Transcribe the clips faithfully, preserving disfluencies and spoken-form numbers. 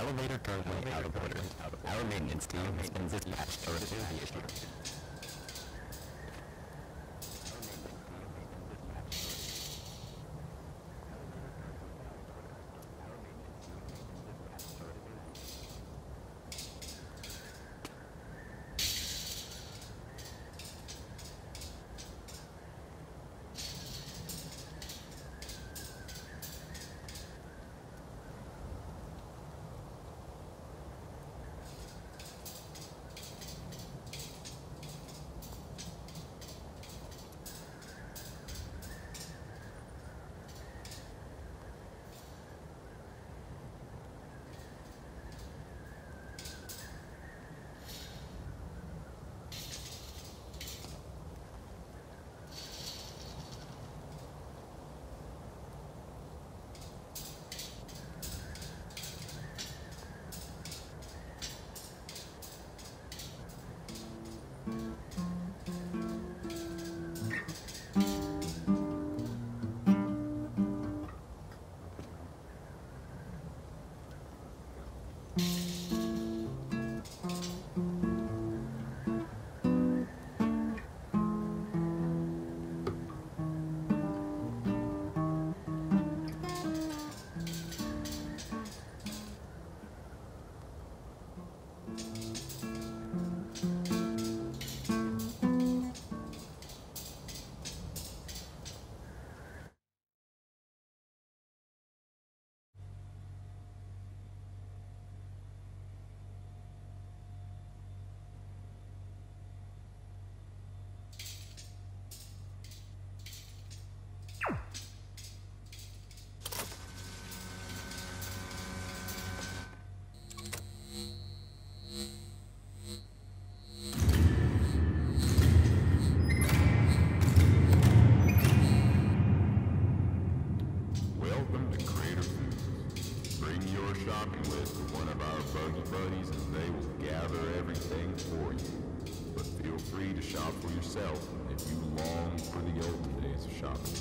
Elevator currently out of order. Our maintenance team has been dispatched to repair the issue. If you long for the olden days of shopping.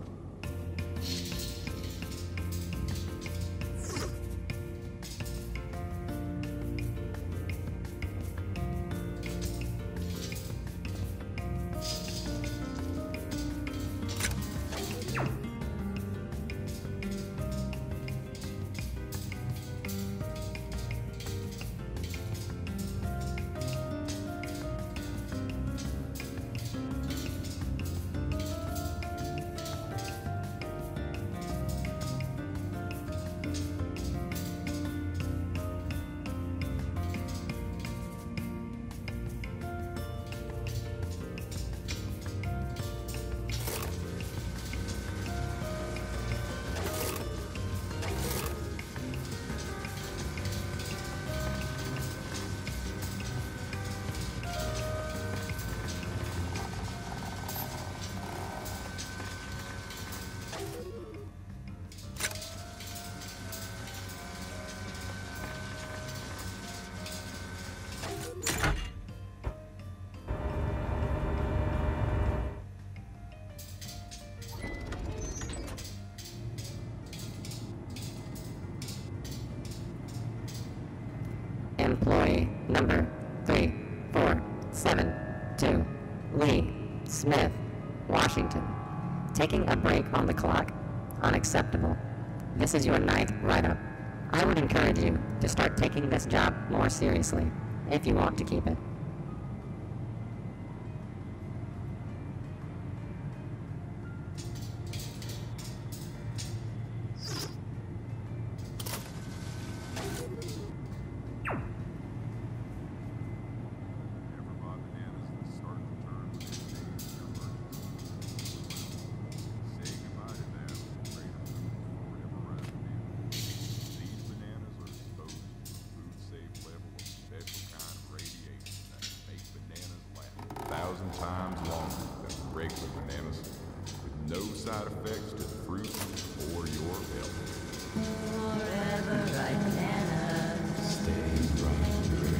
Employee number three four seven two, Lee Smith, Washington. Taking a break on the clock. Unacceptable. This is your ninth write-up. I would encourage you to start taking this job more seriously, if you want to keep it. Thousand times longer than regular bananas, with no side effects to the fruit or your health. Forever right banana. Stay right.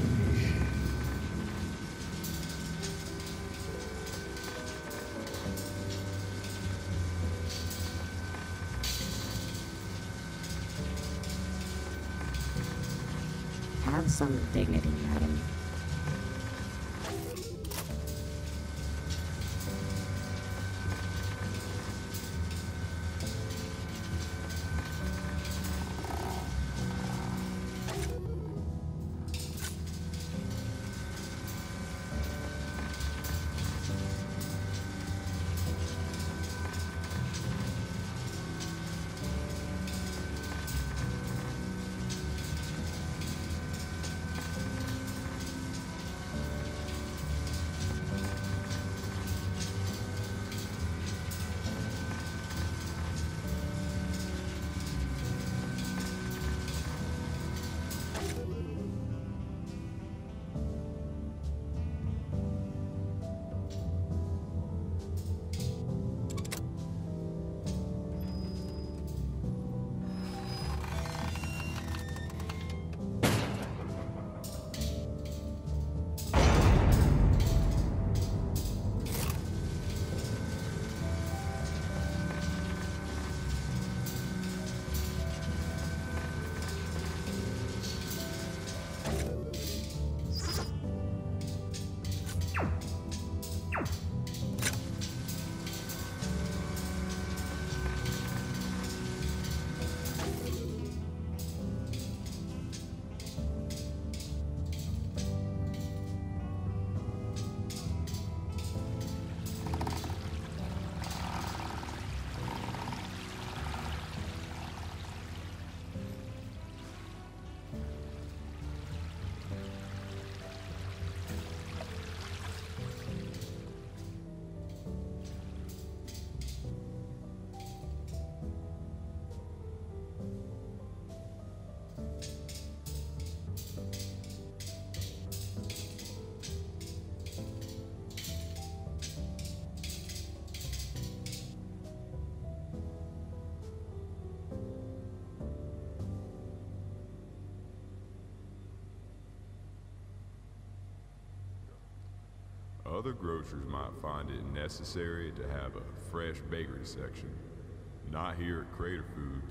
Have some dignity, madam. Other grocers might find it necessary to have a fresh bakery section. Not here at Crater Foods.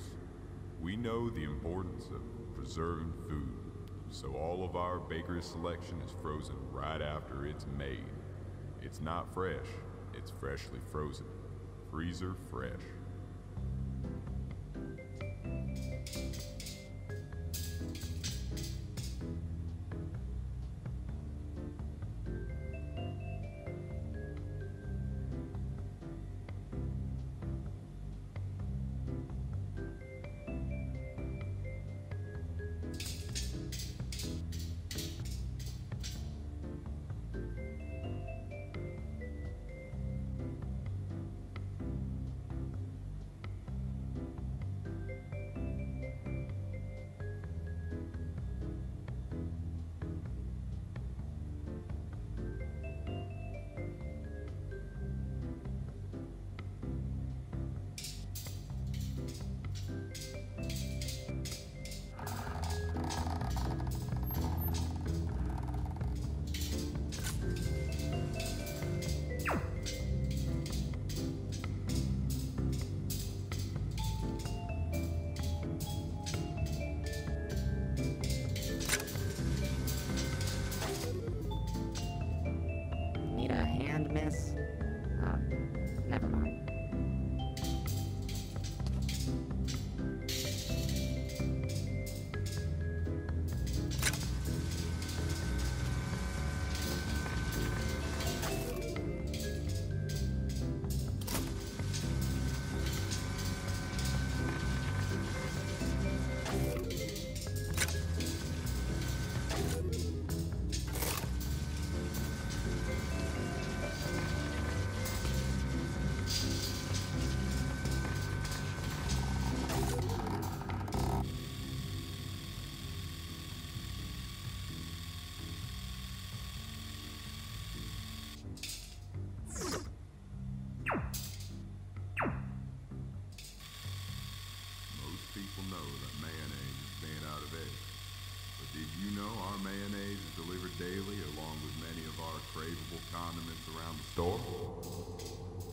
We know the importance of preserving food, so all of our bakery selection is frozen right after it's made. It's not fresh, it's freshly frozen. Freezer fresh. Need a hand, miss? Uh, never mind. People know that mayonnaise is made out of eggs. But did you know our mayonnaise is delivered daily along with many of our craveable condiments around the store?